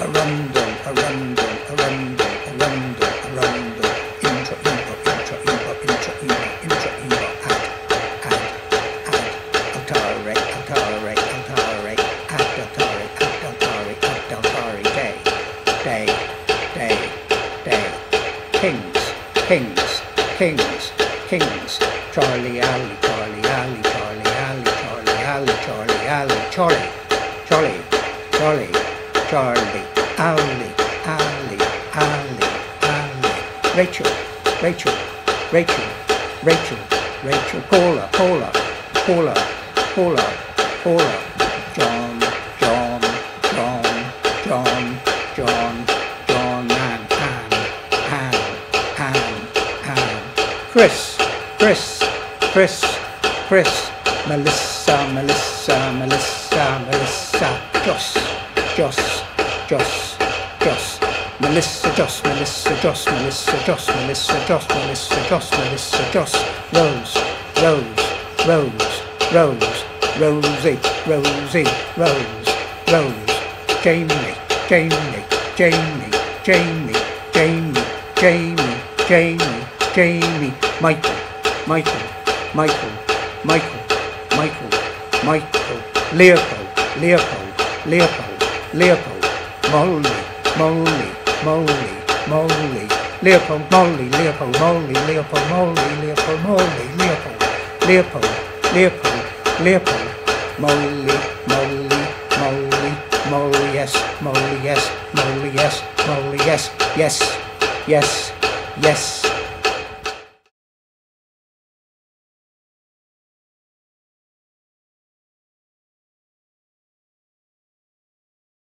Arundel, Arundel, Arundel, Arundel, Arundel, Introibo, Introibo, Introibo, Introibo, altare, altare, altare, altare, altare, altare, day, day, day, day, kings, kings, kings, kings, Charlie Alley, Charlie Alley, Charlie Alley, Charlie Alley, Charlie Alley, Charlie, Charlie, Charlie, Charlie, Alley, Alley, Alley, Alley, Rachel, Rachel, Rachel, Rachel, Rachel, Paula, Paula, Paula, Paula, Paula, John, John, John, John, John, John, Anne, Chris, Chris, Chris, Chris, Melissa, Melissa, Melissa, Melissa, Joss, Joss, Joss, Joss, Melissa, Joss, Melissa, Joss, Melissa, Joss, Melissa, Joss, Melissa, Joss, Melissa, Joss, Rose, Rose, Rose, Rose, Rosie, Rosie, Rose, Rose, Jamie, Jamie, Jamie, Jamie, Jamie, Jamie, Jamie, Jamie, Michael, Michael, Michael, Michael, Michael, Michael, Leopold, Leopold, Leopold, Leopold, Molly, Molly, Molly, Molly, Leopold, Molly, Leopold, Molly, Leopold, Molly, Leopold, Molly, Leopold, Leopold, Leopold, Leopold, Molly, Molly, Molly, Molly, yes, Molly, yes, Molly, yes, Molly, yes, yes, yes, yes.